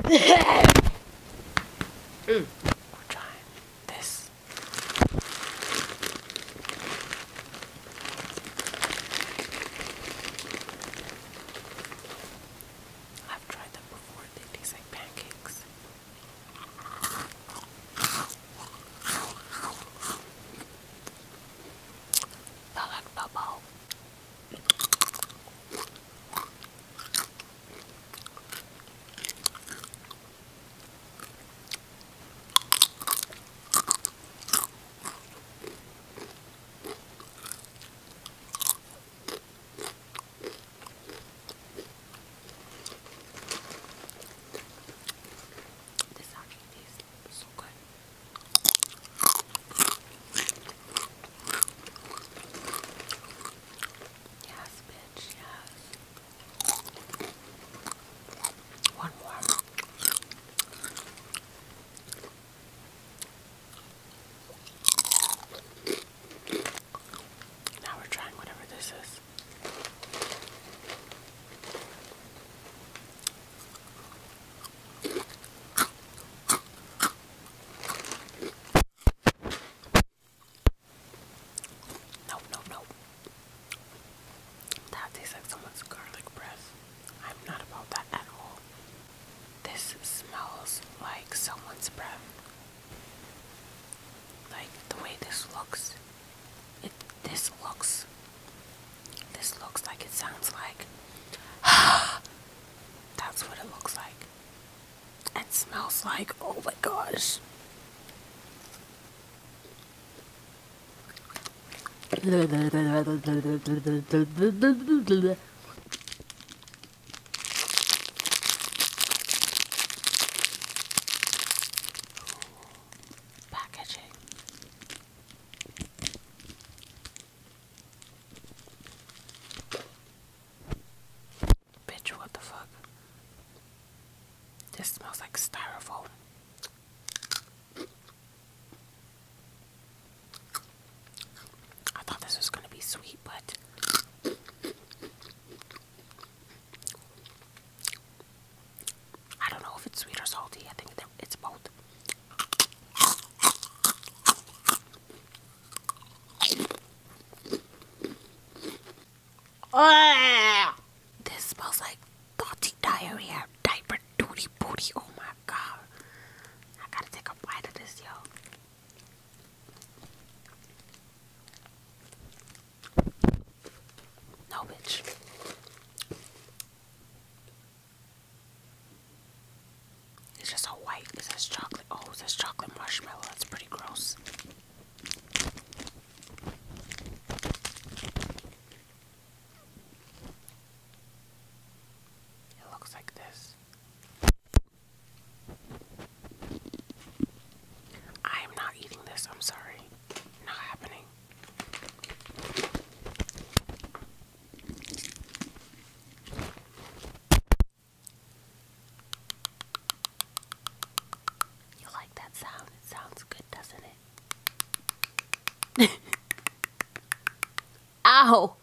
We're trying this. I've tried them before. They taste like pancakes. I like bubble. This actually tastes so good. Yes, bitch, yes. One more. Now we're trying whatever this is. Nope, nope, nope. That tastes like someone's garlic breath. I'm not about that at all. This smells like someone's breath. Like the way this looks. This looks like it sounds like. That's what it looks like. It smells like, oh my gosh. Packaging. Bitch, what the fuck? This smells like styrofoam. I thought this was gonna be sweet, but I don't know if it's sweet or salty. I think it's both. This smells like dirty diarrhea, diaper duty booty. Oh my god. I gotta take a bite of this, yo. No, bitch. It's just so white. It says chocolate. Oh, it says chocolate marshmallow. That's pretty gross. It looks like this. I am not eating this. I'm sorry. Not happening. You like that sound? It sounds good, doesn't it? Ow!